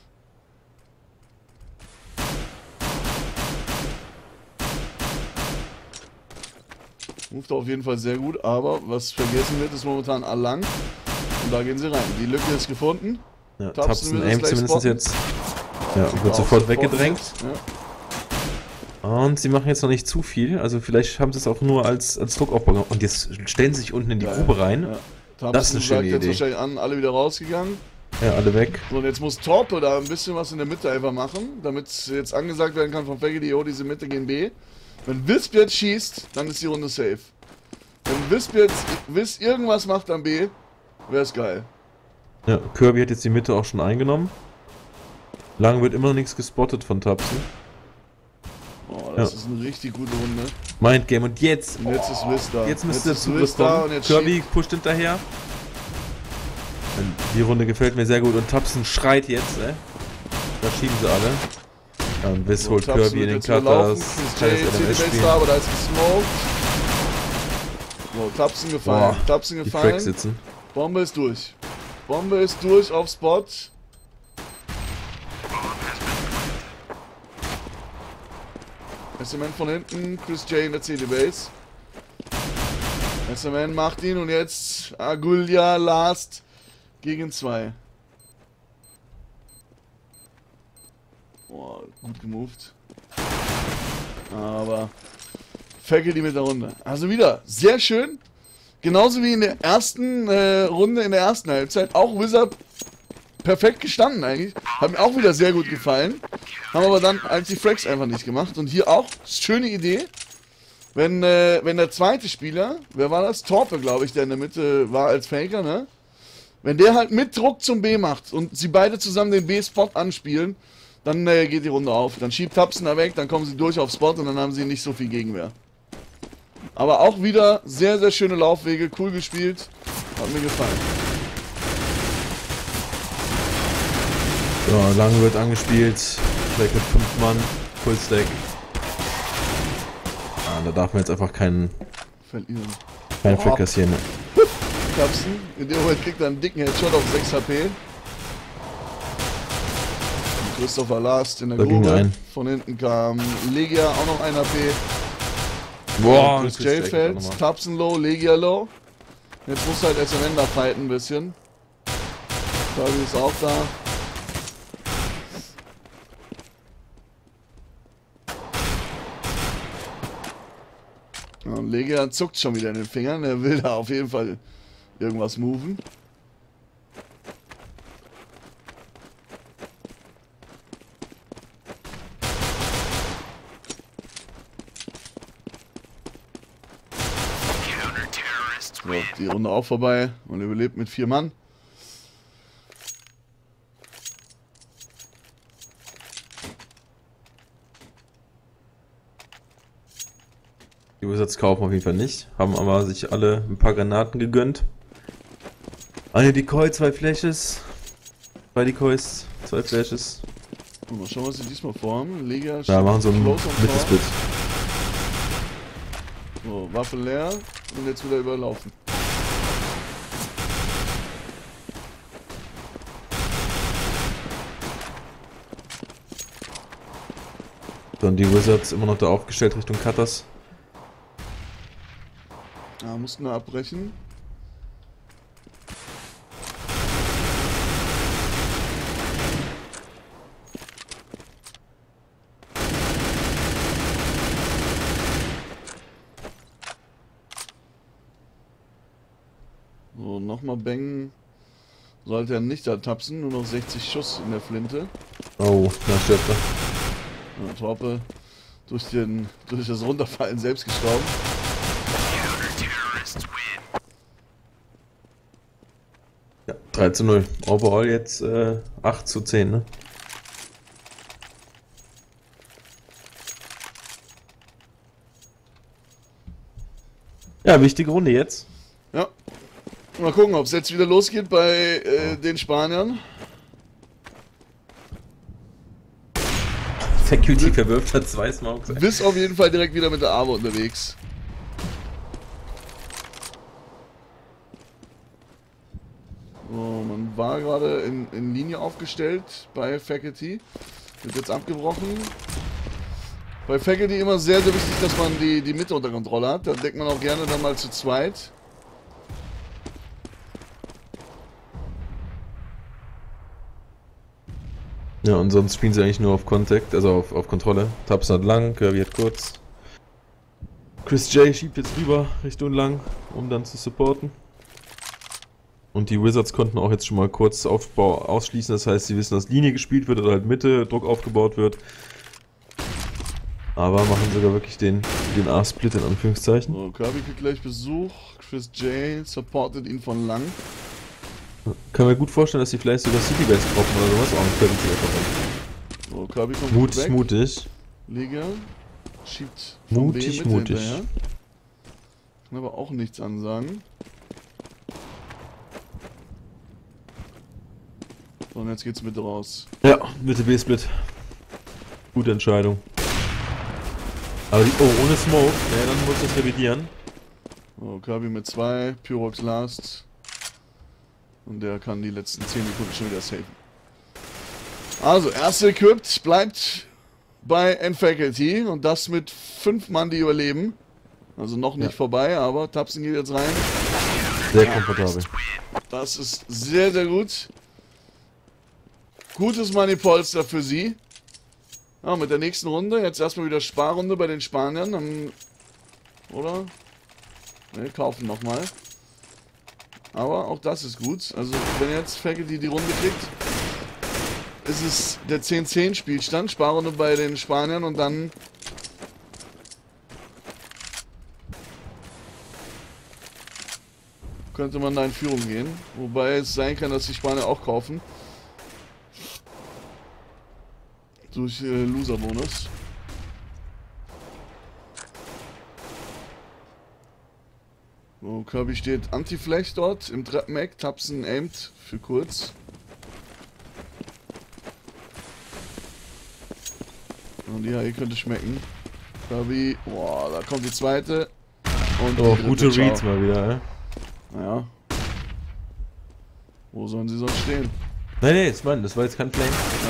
Ruft auf jeden Fall sehr gut, aber was vergessen wird, ist momentan Alang. Und da gehen sie rein. Die Lücke ist gefunden. Ja, Tapsen Tapsen will das aimt gleich zumindest spotten. jetzt. Ja, Auch wird sofort weggedrängt. Ja. Und sie machen jetzt noch nicht zu viel. Also vielleicht haben sie es auch nur als, als Druckaufbau gemacht. Und jetzt stellen sie sich unten in die Ja, Grube rein. Ja. Tapsen Das ist eine schöne sagt jetzt Idee. wahrscheinlich an, alle wieder rausgegangen. Ja, alle weg. So, und jetzt muss Torpe da ein bisschen was in der Mitte einfach machen, damit jetzt angesagt werden kann von Faculty, oh, diese Mitte gehen B. Wenn Wisp jetzt schießt, dann ist die Runde safe. Wenn Wisp jetzt Wisp irgendwas macht am B, wär's geil. Ja, Kirby hat jetzt die Mitte auch schon eingenommen. Lang wird immer noch nichts gespottet von Tapsen. Oh, das Ja. ist eine richtig gute Runde. Mindgame und jetzt. Und jetzt ist Wisp da. Jetzt müsste der ist Zugriff Wisp da kommen. und jetzt Kirby pusht hinterher. Die Runde gefällt mir sehr gut und Tapsen schreit jetzt, ey. Da schieben sie alle. Ja, und Wiss So, holt Tapsen Kirby in wird den jetzt wieder Cutter. laufen. Das Chris kann J das zieht die L M S Base da, spielen. aber da ist gesmoked. So, Tapsen gefallen. Boah, Tapsen Die gefallen. Tracks sitzen. Bombe ist durch. Bombe ist durch auf Spot. S M N von hinten, Chris J in der C D-Base. S M N macht ihn und jetzt Agulia last gegen zwei. Boah, gut gemoved. Aber Faculty mit der Runde. Also wieder sehr schön. Genauso wie in der ersten äh, Runde, in der ersten Halbzeit. Auch Wizard perfekt gestanden eigentlich. Hat mir auch wieder sehr gut gefallen. Haben aber dann als die Frags einfach nicht gemacht. Und hier auch, schöne Idee. Wenn, äh, wenn der zweite Spieler, wer war das? Torpe, glaube ich, der in der Mitte war als Faker, ne? Wenn der halt mit Druck zum B macht und sie beide zusammen den B-Spot anspielen, dann äh, geht die Runde auf. Dann schiebt Tapsen da weg, dann kommen sie durch auf Spot und dann haben sie nicht so viel Gegenwehr. Aber auch wieder sehr, sehr schöne Laufwege, cool gespielt, hat mir gefallen. So, lang wird angespielt, Stack mit fünf Mann, Full Stack. Ah, da darf man jetzt einfach keinen, Verlieren. keinen Fleck kassieren. Ne? Tapsen, in dem Moment kriegt er einen dicken Headshot auf sechs H P. Und Christopher Last in der Da ging Grube. ein. Von hinten kam Legia, auch noch ein H P. Boah, Chris Chris J fällt, Tapsen low, Legia low. Jetzt muss halt S M N da fighten ein bisschen. Fabi ist auch da. Ja, und Legia zuckt schon wieder in den Fingern, er will da auf jeden Fall irgendwas moven. So, die Runde auch vorbei und überlebt mit vier Mann. Die Wizards kaufen auf jeden Fall nicht, haben aber sich alle ein paar Granaten gegönnt. Eine Decoy, zwei Flashes, zwei Decoys, zwei Flashes. Und mal schauen, was sie diesmal vorhaben. Legia Da machen so einen Close on Mittelsplit. So, Waffe leer und jetzt wieder überlaufen. So, und die Wizards immer noch da aufgestellt Richtung Cutters. Ja, mussten wir abbrechen. So, nochmal bangen. Sollte er nicht da tapsen, nur noch sechzig Schuss in der Flinte. Oh, da stirbt er. Ja, Torpe durch, den, durch das Runterfallen selbst gestorben. Ja, drei zu null. Overall jetzt äh, acht zu zehn, ne? Ja, wichtige Runde jetzt. Ja. Mal gucken, ob es jetzt wieder losgeht bei äh, den Spaniern. Faculty verwirft hat zwei Smokes. Bist auf jeden Fall direkt wieder mit der Arme unterwegs. So, man war gerade in, in Linie aufgestellt bei Faculty. Wird jetzt abgebrochen. Bei Faculty immer sehr, sehr wichtig, dass man die, die Mitte unter Kontrolle hat. Da deckt man auch gerne dann mal zu zweit. Ja, und sonst spielen sie eigentlich nur auf Contact, also auf, auf Kontrolle. Tapsen hat lang, Kirby hat kurz. Chris J schiebt jetzt rüber Richtung lang, um dann zu supporten. Und die Wizards konnten auch jetzt schon mal kurz Aufbau ausschließen, das heißt, sie wissen, dass Linie gespielt wird oder halt Mitte Druck aufgebaut wird. Aber machen sogar wirklich den, den A-Split in Anführungszeichen. So, Kirby kriegt gleich Besuch. Chris J supportet ihn von lang. Kann mir gut vorstellen, dass sie vielleicht sogar City Base brauchen oder sowas. Auch ein Kirby zu So, Kirby kommt Mutig, weg. mutig. Liga schiebt vom Mutig, B mit mutig. hinterher. Kann aber auch nichts ansagen. So, und jetzt geht's Mitte raus. Ja, Mitte B-Split. Gute Entscheidung. Aber die, oh, ohne Smoke, ja, dann muss das revidieren. So, Kirby mit zwei, Pyrox Last. Und der kann die letzten zehn Sekunden schon wieder saven. Also, erste equipped bleibt bei N-Faculty und das mit fünf Mann, die überleben. Also noch nicht Ja. vorbei, aber Tapsen geht jetzt rein. Sehr komfortabel. Das ist sehr, sehr gut. Gutes Money-Polster für sie. Ja, mit der nächsten Runde. Jetzt erstmal wieder Sparrunde bei den Spaniern. Dann, oder? Ne, kaufen nochmal. Aber auch das ist gut. Also, wenn jetzt Faculty die Runde kriegt, ist es der zehn zehn Spielstand. Sparrunde bei den Spaniern und dann könnte man da in Führung gehen. Wobei es sein kann, dass die Spanier auch kaufen. Durch äh, Loser-Bonus. So, Kirby steht Anti-Flash dort im Treppeneck. Tapsen aimt für kurz. Und ja, ihr könnte schmecken. Kirby, boah, da kommt die zweite. Und Oh, die gute dritte. Reads Ciao. mal wieder, ey. Naja. Wo sollen sie sonst stehen? Nein, nee, das, Mann, das war jetzt kein Flame. Ja.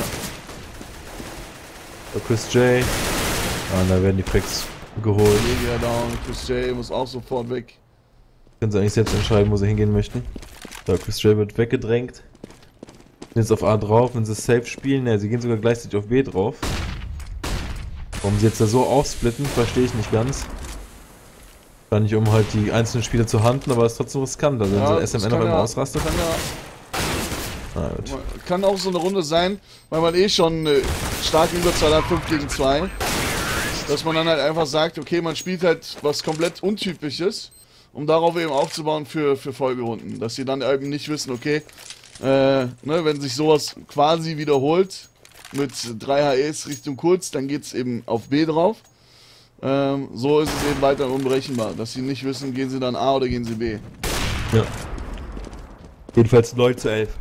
So, Chris J. Ah, da werden die Packs geholt. Legia down, Chris J muss auch sofort weg. Können sie eigentlich selbst entscheiden, wo sie hingehen möchten. So, Chris J wird weggedrängt. Sind jetzt auf A drauf, wenn sie safe spielen. Ja, sie gehen sogar gleichzeitig auf B drauf. Warum sie jetzt da so aufsplitten, verstehe ich nicht ganz. Wahrscheinlich um halt die einzelnen Spieler zu handen, aber es ist trotzdem riskant. Also wenn Ja, so das S M N kann auf einmal ja- ausrastet. Kann, ja, Ah, gut. kann auch so eine Runde sein, weil man eh schon eine starke Überzahl hat, fünf gegen zwei. Dass man dann halt einfach sagt, okay, man spielt halt was komplett Untypisches, um darauf eben aufzubauen für, für Folgerunden. Dass sie dann eben nicht wissen, okay, äh, ne, wenn sich sowas quasi wiederholt mit drei H Es Richtung kurz, dann geht es eben auf B drauf. Ähm, so ist es eben weiter unberechenbar, dass sie nicht wissen, gehen sie dann A oder gehen sie B. Ja. Jedenfalls neun zu elf.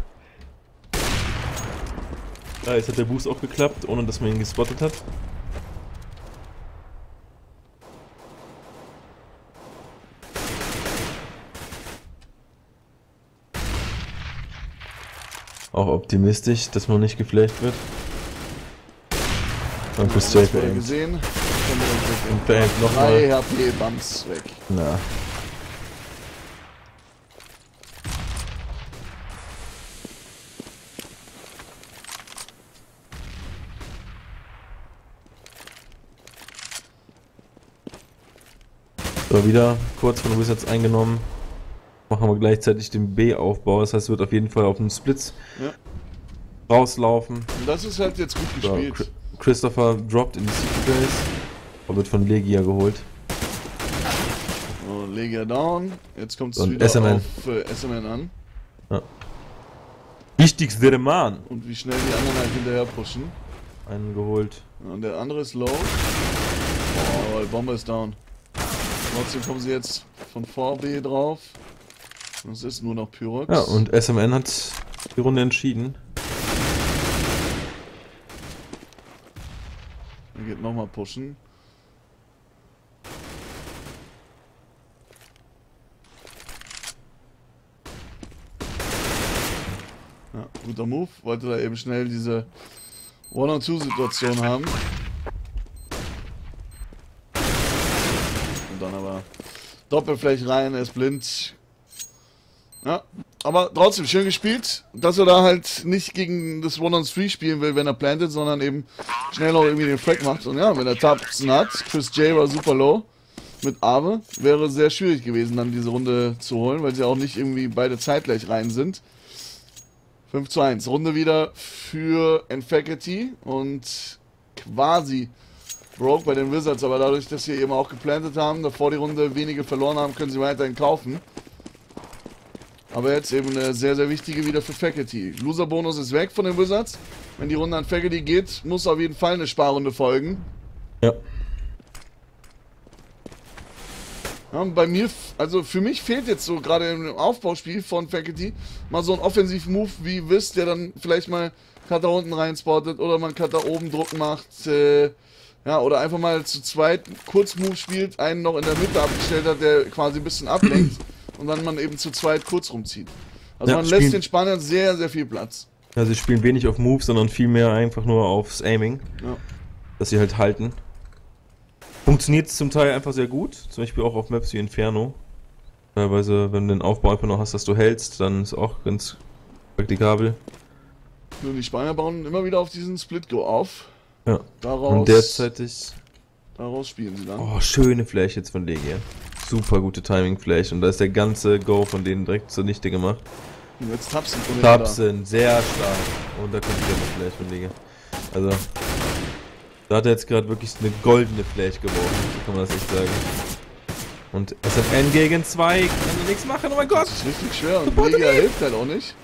Ja, jetzt hat der Boost auch geklappt, ohne dass man ihn gespottet hat. Auch optimistisch, dass man nicht geflasht wird. Und Chris J Das wurde veraimt. gesehen. Und veraimt drei nochmal. H P Bums weg. Na. So, wieder kurz von Wizards eingenommen. Machen wir gleichzeitig den B-Aufbau. Das heißt, es wird auf jeden Fall auf den Splits Ja. rauslaufen. Und das ist halt jetzt gut So, gespielt. Chri- Christopher droppt in die Secret Base. Aber wird von Legia geholt. So, Legia down. Jetzt kommt es Und wieder S M N. auf äh, S M N an. Wichtigste der Mann. Und wie schnell die anderen halt hinterher pushen. Einen geholt. Und der andere ist low. Oh, die Bombe ist down. Trotzdem kommen sie jetzt von vor B drauf. Und es ist nur noch Pyrox. Ja, und S M N hat die Runde entschieden. Er geht nochmal pushen. Ja, guter Move. Wollte da eben schnell diese One-on-Two-Situation haben. Und dann aber Doppelfläche rein, er ist blind. Ja, aber trotzdem schön gespielt, dass er da halt nicht gegen das One-on-Three spielen will, wenn er plantet, sondern eben schnell noch irgendwie den Frag macht. Und ja, wenn er Tapsen hat, Chris J war super low mit Ave, wäre sehr schwierig gewesen, dann diese Runde zu holen, weil sie auch nicht irgendwie beide zeitgleich rein sind. fünf zu eins. Runde wieder für Infecity und quasi broke bei den Wizards, aber dadurch, dass sie eben auch geplantet haben, davor die Runde wenige verloren haben, können sie weiterhin kaufen. Aber jetzt eben eine sehr, sehr wichtige wieder für Faculty. Loser-Bonus ist weg von den Wizards. Wenn die Runde an Faculty geht, muss auf jeden Fall eine Sparrunde folgen. Ja. Ja, und bei mir, also für mich fehlt jetzt so gerade im Aufbauspiel von Faculty mal so ein Offensiv-Move wie Wiss, der dann vielleicht mal Cutter unten rein spottet oder man Cutter oben Druck macht. Äh, ja, oder einfach mal zu zweit Kurzmove spielt, einen noch in der Mitte abgestellt hat, der quasi ein bisschen ablenkt und dann man eben zu zweit kurz rumzieht. Also Ja, man spielen- lässt den Spaniern sehr, sehr viel Platz. Also sie spielen wenig auf Moves, sondern vielmehr einfach nur aufs Aiming. Ja. Dass sie halt halten. Funktioniert zum Teil einfach sehr gut. Zum Beispiel auch auf Maps wie Inferno. Teilweise, wenn du den Aufbau einfach nur hast, dass du hältst, dann ist auch ganz praktikabel. Nur die Spanier bauen immer wieder auf diesen Split-Go auf. Ja. Daraus, Und derzeitig. daraus spielen sie dann. Oh, schöne Flash jetzt von Legia. Super gute Timing-Flash. Und da ist der ganze Go von denen direkt zunichte gemacht. Und jetzt Tapsen von denen da. Tapsen, sehr stark. Und da kommt wieder eine Flash von Legia. Also, da hat er jetzt gerade wirklich eine goldene Flash geworfen, so kann man das echt sagen. Und S M N gegen zwei kann er nichts machen, oh mein Gott! Das ist richtig schwer und Legia hilft halt auch nicht.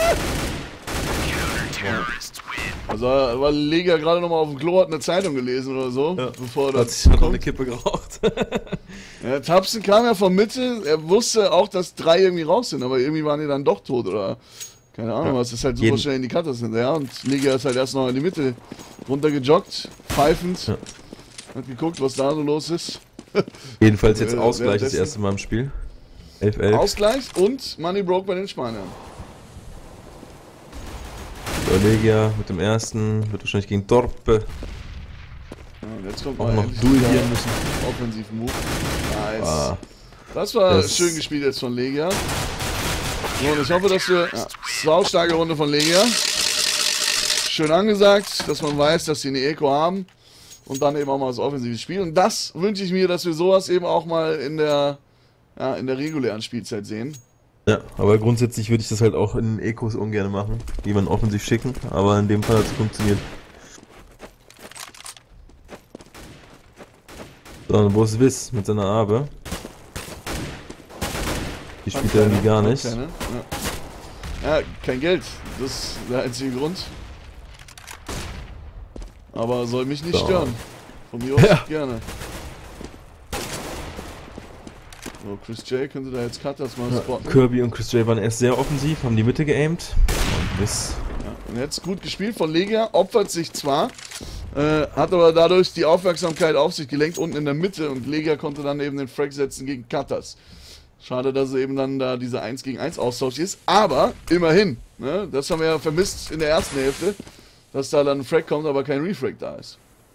Also, weil Legia gerade nochmal auf dem Klo hat eine Zeitung gelesen oder so, Ja. bevor er Hat sich noch eine Kippe geraucht. Ja, Tapsen kam ja von Mitte, er wusste auch, dass drei irgendwie raus sind, aber irgendwie waren die dann doch tot oder keine Ahnung Ja. was, ist halt super Jeden- schnell in die Cutters hinterher und Legia ist halt erst noch in die Mitte runtergejoggt, pfeifend, Ja. hat geguckt, was da so los ist. Jedenfalls jetzt Äh, Ausgleich das währenddessen- erste Mal im Spiel. elf elf. Ausgleich und Money broke bei den Spaniern. So, Legia mit dem ersten, wird wahrscheinlich gegen Torpe Ja, und jetzt kommt auch mal noch endlich duellieren wieder müssen. offensiven Move. Nice. Ah, Das war Das- schön gespielt jetzt von Legia. So, und ich hoffe, dass wir. Ja, saustarke Runde von Legia. Schön angesagt, dass man weiß, dass sie eine Eco haben. Und dann eben auch mal das offensive Spiel. Und das wünsche ich mir, dass wir sowas eben auch mal in der, ja, in der regulären Spielzeit sehen. ja, aber grundsätzlich würde ich das halt auch in Ecos ungern machen. Jemanden offensiv schicken, aber in dem Fall hat es funktioniert. So, und wo ist Wiss mit seiner Abe? Die spielt er irgendwie gar nicht. Keine, ja. ja, kein Geld. Das ist der einzige Grund. Aber soll mich nicht So. stören. Von mir aus Ja. gerne. So, Chris J. könnte da jetzt Cutters mal Ja, spotten. Kirby und Chris J waren erst sehr offensiv, haben die Mitte geaimt. Und Wiss. Ja, und jetzt gut gespielt von Legia, opfert sich zwar, äh, hat aber dadurch die Aufmerksamkeit auf sich gelenkt, unten in der Mitte, und Legia konnte dann eben den Frag setzen gegen Cutters. Schade, dass es eben dann da dieser eins gegen eins Austausch ist, aber immerhin, ne, das haben wir ja vermisst in der ersten Hälfte, dass da dann ein Frag kommt, aber kein Refrag da ist.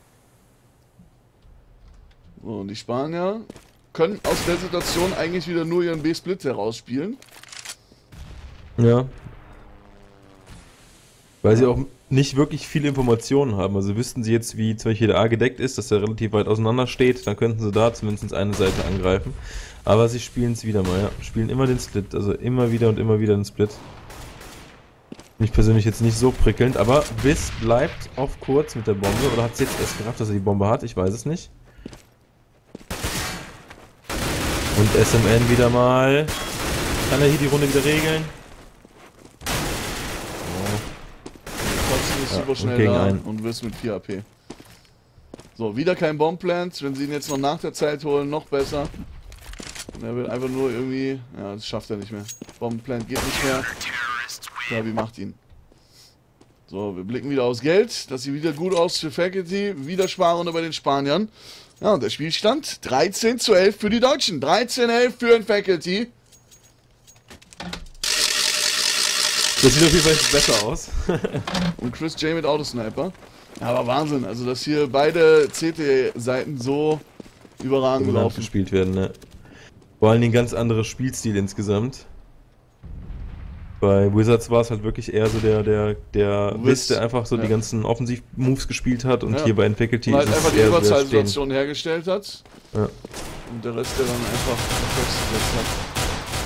So, und die Spanier können aus der Situation eigentlich wieder nur ihren B-Split herausspielen. Ja. Weil sie auch nicht wirklich viele Informationen haben. Also wüssten sie jetzt, wie zum Beispiel der A gedeckt ist, dass er relativ weit auseinander steht, dann könnten sie da zumindest eine Seite angreifen. Aber sie spielen es wieder mal, ja. Spielen immer den Split, also immer wieder und immer wieder den Split. Mich persönlich jetzt nicht so prickelnd, aber Wiss bleibt auf kurz mit der Bombe. Oder hat es jetzt erst gerafft, dass er die Bombe hat? Ich weiß es nicht. Und S M N wieder mal. Kann er hier die Runde wieder regeln? Trotzdem ist Ja, super und schnell gegen da einen. und wirst mit vier A P. So, wieder kein Bombplant. Wenn sie ihn jetzt noch nach der Zeit holen, noch besser. Und er will einfach nur irgendwie... Ja, das schafft er nicht mehr. Bombplant geht nicht mehr. Kirby macht ihn. So, wir blicken wieder aufs Geld. Das sieht wieder gut aus für Faculty. Wieder Sparrunde bei den Spaniern. Ja, und der Spielstand dreizehn zu elf für die Deutschen. dreizehn elf für den Faculty. Das sieht auf jeden Fall jetzt besser aus. Und Chris J mit Autosniper. Ja, aber Wahnsinn, also dass hier beide C T-Seiten so überragend Dominant laufen. gespielt werden, ne? Vor allen Dingen ganz anderes Spielstil insgesamt. Bei Wizards war es halt wirklich eher so der, der, der Wiz, Wiss, der einfach so ja. die ganzen Offensiv-Moves gespielt hat, und Ja. hier bei Faculty Und halt ist einfach es die eher so der Stehen. Überzahlsituation hergestellt hat. Ja. Und der Rest, der dann einfach Reflex gesetzt hat.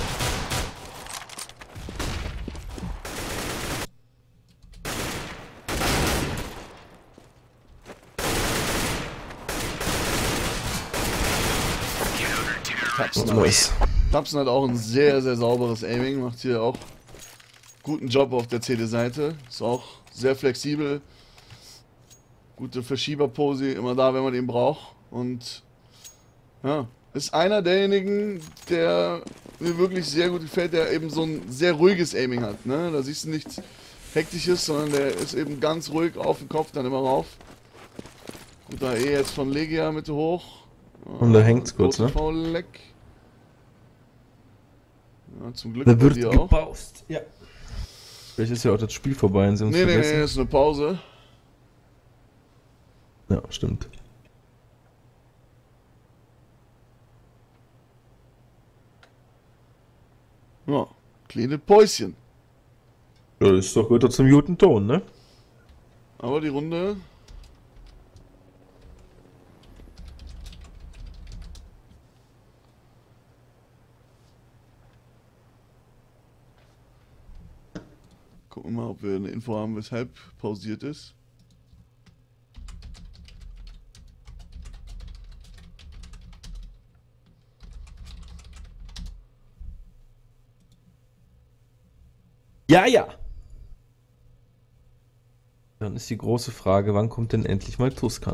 Tapsen, Nice. Tapsen hat auch ein sehr, sehr sauberes Aiming. Macht hier auch guten Job auf der C D-Seite. Ist auch sehr flexibel. Gute Verschieberpose, immer da, wenn man ihn braucht. Und ja, ist einer derjenigen, der mir wirklich sehr gut gefällt, der eben so ein sehr ruhiges Aiming hat. Ne? Da siehst du nichts Hektisches, sondern der ist eben ganz ruhig auf den Kopf, dann immer rauf. Guter E jetzt von Legia Mitte hoch. Und da hängt's kurz, ne? Foul-Leck. Ja, zum Glück Da bei wird dir auch. gepaust. Ja. Vielleicht ist ja auch das Spiel vorbei und sie uns Nee, nee, nee, vergessen. das ist eine Pause. Ja, stimmt. Ja, kleine Päuschen. Ja, das ist doch gut zum guten Ton, ne? Aber die Runde. Gucken wir mal, ob wir eine Info haben, weshalb pausiert ist. Ja, ja. Dann ist die große Frage, wann kommt denn endlich mal Tuscan?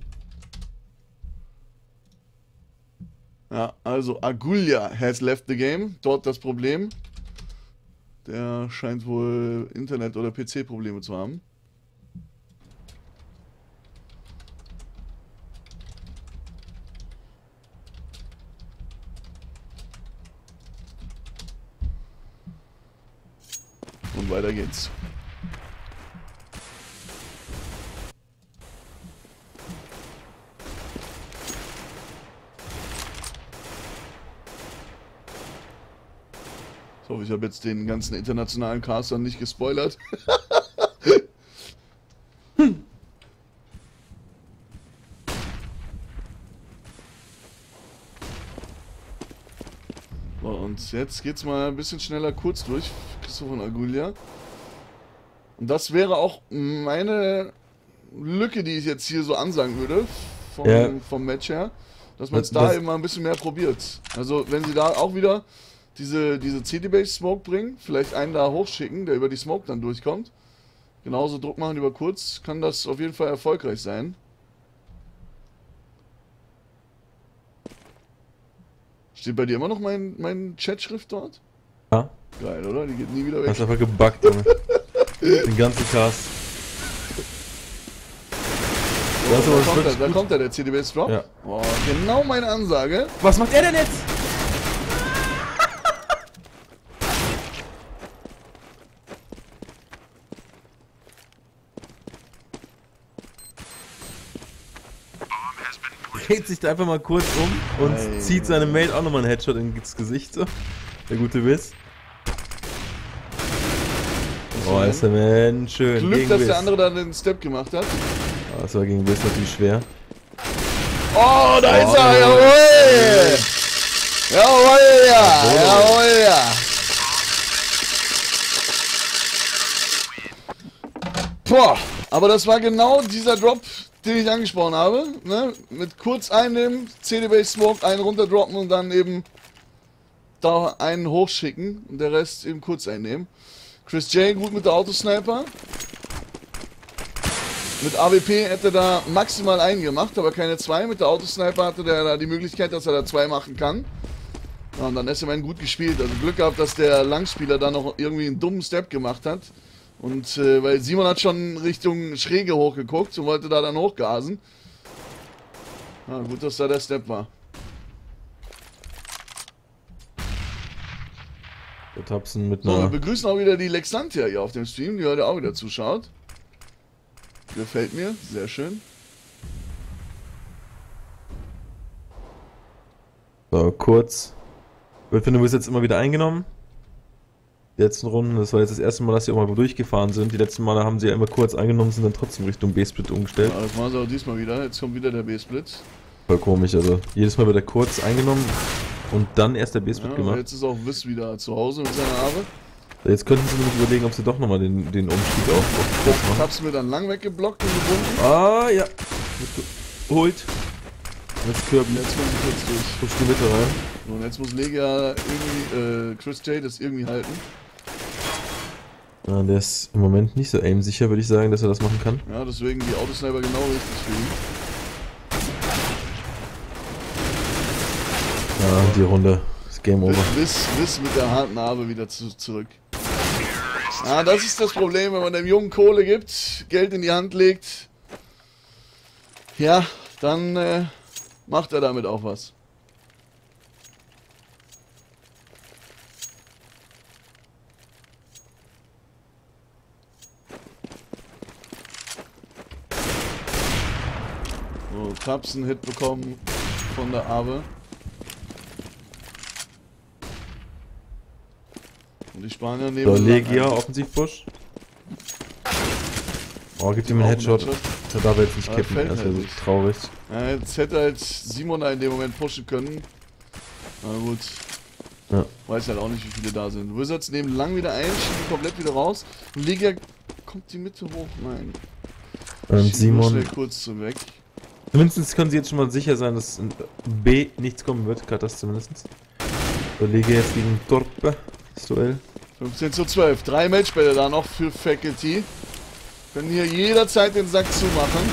Ja, also Agulya has left the game. Dort das Problem. Der scheint wohl Internet- oder P C-Probleme zu haben. Und weiter geht's. Ich hoffe, ich habe jetzt den ganzen internationalen Castern nicht gespoilert. hm. So, und jetzt geht's mal ein bisschen schneller kurz durch. Christoph und Agulya. Und das wäre auch meine Lücke, die ich jetzt hier so ansagen würde. Vom, ja. vom Match her. Dass man es das, da das immer ein bisschen mehr probiert. Also, wenn sie da auch wieder diese, diese C D-Base Smoke bringen, vielleicht einen da hochschicken, der über die Smoke dann durchkommt. Genauso Druck machen über kurz, kann das auf jeden Fall erfolgreich sein. Steht bei dir immer noch mein, mein Chatschrift dort? Ja. Geil, oder? Die geht nie wieder weg. Hast einfach gebuggt, Junge. Den ganzen Cast. So, da, da, kommt er, da kommt er, der C D-Base Drop. Ja. Oh, genau meine Ansage. Was macht er denn jetzt? Dreht sich da einfach mal kurz um und Nein. zieht seinem Mate auch nochmal einen Headshot ins Gesicht, so. Der gute Wiss. Oh, ist der Man schön. Glück, gegen dass Wiss. der andere dann den Step gemacht hat. Oh, das war gegen Wiss natürlich schwer. Oh, da Oh, ist er! Jawohl! Jawohl, ja! Jawohl, ja! Boah, aber das war genau dieser Drop, den ich angesprochen habe. Ne? Mit kurz einnehmen, C D-Base Smoke, einen runterdroppen und dann eben da einen hochschicken und der Rest eben kurz einnehmen. Chris J gut mit der Autosniper. Mit A W P hätte er da maximal einen gemacht, aber keine zwei. Mit der Autosniper hatte der da die Möglichkeit, dass er da zwei machen kann. Ja, und dann ist er gut gespielt. Also Glück gehabt, dass der Langspieler da noch irgendwie einen dummen Step gemacht hat. Und äh, weil Simon hat schon Richtung Schräge hochgeguckt und wollte da dann hochgasen. Ja, gut, dass da der Step war. Der Tapsen mit So, wir einer... begrüßen auch wieder die Lexantia hier auf dem Stream, die heute auch wieder zuschaut. Gefällt mir, sehr schön. So, kurz. Wölfin, du bist jetzt immer wieder eingenommen. Die letzten Runden, das war jetzt das erste Mal, dass sie auch mal durchgefahren sind. Die letzten Male haben sie ja immer kurz eingenommen, sind dann trotzdem Richtung B-Split umgestellt. Ja, das machen sie auch diesmal wieder. Jetzt kommt wieder der B-Split. Voll komisch, also jedes Mal wird er kurz eingenommen und dann erst der B-Split Ja, gemacht. jetzt ist auch Wiss wieder zu Hause mit seiner Arbeit. Jetzt könnten sie nämlich überlegen, ob sie doch nochmal den, den Umstieg auf, auf kurz Ich machen. hab's mir dann lang weggeblockt und gebunden. Ah, ja. Holt. Jetzt Kirby. Jetzt kommt sie kurz durch. Push die Mitte rein. Und jetzt muss Legia irgendwie, äh, Chris J das irgendwie halten. Ja, der ist im Moment nicht so aim-sicher, würde ich sagen, dass er das machen kann. Ja, deswegen die Autosniper genau richtig für ihn. Ja, die Runde ist Game Over. Wiss, Wiss mit der harten Narbe wieder zu, zurück. Ja, das ist das Problem, wenn man dem Jungen Kohle gibt, Geld in die Hand legt. Ja, dann äh, macht er damit auch was. So, Taps einen Hit bekommen von der Abe. Und die Spanier nehmen... So, dann Legia, einen- Offensiv-Push. Oh, gibt ihm Auch einen einen Headshot. Headshot. Der darf jetzt nicht Aber kippen, fällt das wäre halt so nicht. traurig. Ja, jetzt hätte halt Simon da in dem Moment pushen können. Na gut. Ja. Weiß halt auch nicht, wie viele da sind. Wizards nehmen lang wieder ein, schieben komplett wieder raus. Und Legia kommt die Mitte hoch. Nein. Und Schieben nur Simon... schnell kurz zu weg. Zumindest können sie jetzt schon mal sicher sein, dass in B nichts kommen wird, Katas zumindest. So, Legia jetzt gegen Torpe, das Duell. fünfzehn zu zwölf. Drei Matchbälle da noch für Faculty. Können hier jederzeit den Sack zumachen.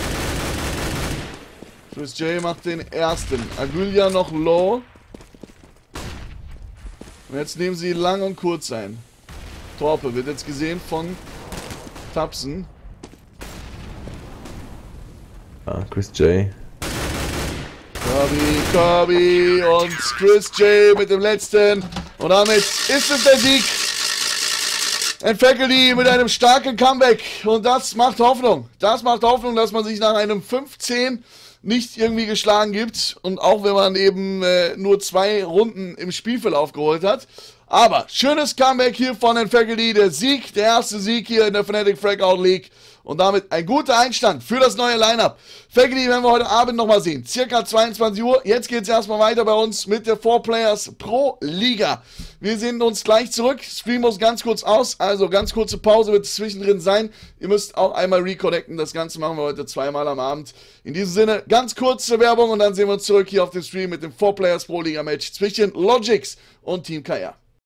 Chris J macht den ersten. Agulia noch low. Und jetzt nehmen sie lang und kurz ein. Torpe wird jetzt gesehen von Tapsen. Ah, Chris J. Kirby, Kirby und Chris J mit dem letzten. Und damit ist es der Sieg. And Faculty mit einem starken Comeback. Und das macht Hoffnung. Das macht Hoffnung, dass man sich nach einem fünfzehn nicht irgendwie geschlagen gibt. Und auch wenn man eben äh, nur zwei Runden im Spielverlauf geholt hat. Aber schönes Comeback hier von den Faculty. Der Sieg, der erste Sieg hier in der Fnatic Frag-Out League. Und damit ein guter Einstand für das neue Lineup. Faculty werden wir heute Abend nochmal sehen. Circa zweiundzwanzig Uhr. Jetzt geht es erstmal weiter bei uns mit der four Players Pro Liga. Wir sehen uns gleich zurück. Stream muss ganz kurz aus. Also ganz kurze Pause wird es zwischendrin sein. Ihr müsst auch einmal reconnecten. Das Ganze machen wir heute zweimal am Abend. In diesem Sinne ganz kurze Werbung und dann sehen wir uns zurück hier auf dem Stream mit dem four Players Pro Liga Match zwischen Logics und Team K R.